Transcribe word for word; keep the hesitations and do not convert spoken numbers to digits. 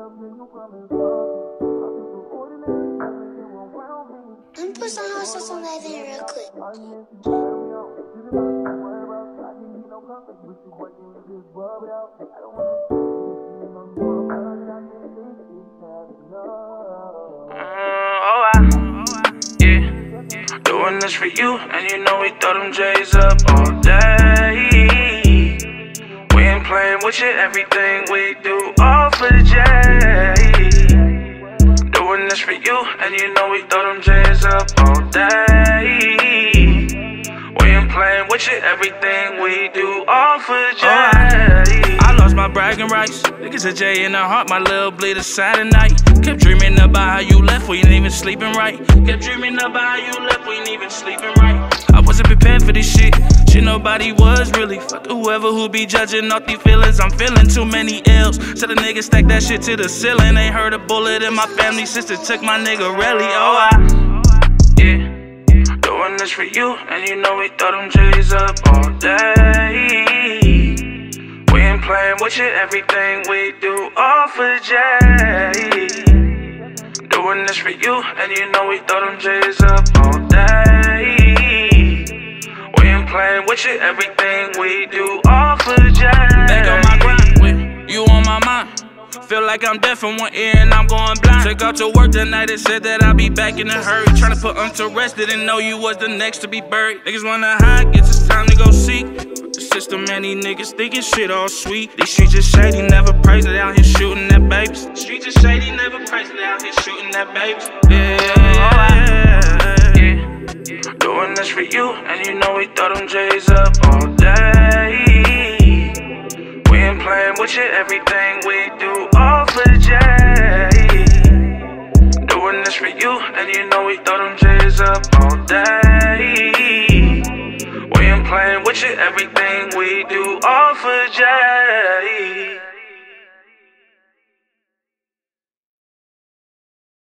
Let me put some hot sauce on that thing real quick. Doing this for you, and you know we throw them J's up all day. We ain't playing with you, everything we do all for the J. Doing this for you, and you know we throw them J's up all day. We ain't playing with you, everything we do all for the J. I lost my bragging rights. Niggas a J in the heart, my little bleed aside at night. Kept dreaming about how you left, we ain't even sleeping right. Kept dreaming about how you left, we ain't even sleeping right. I wasn't prepared for this shit, shit nobody was really. Fuck whoever who be judging off these feelings, I'm feeling too many L's. Said a nigga stack that shit to the ceiling. Ain't heard a bullet in my family, sister took my nigga really. Oh I, yeah, doing this for you, and you know we throw them J's up all day. We ain't playing with you, everything we do all for the J. Doing this for you, and you know we throw them J's up all day. We ain't playing with you, everything we do all for the J. Back on my grind, with you on my mind. Feel like I'm deaf in one ear and I'm going blind. Took out to work tonight and said that I'll be back in a hurry. Tryna put them to rest, didn't know you was the next to be buried. Niggas wanna hide, guess it's time to go seek. System and these niggas thinking shit all sweet. These streets just shady, never praise it, out here shooting at babies. Streets just shady, never praise it, out here shooting at babies. Yeah, yeah, yeah. Doing this for you, and you know we throw them J's up all day. We ain't playing with you, everything we do all for the J. Doing this for you, and you know we throw them J's up all day. We ain't playing with you, everything we do all for the J.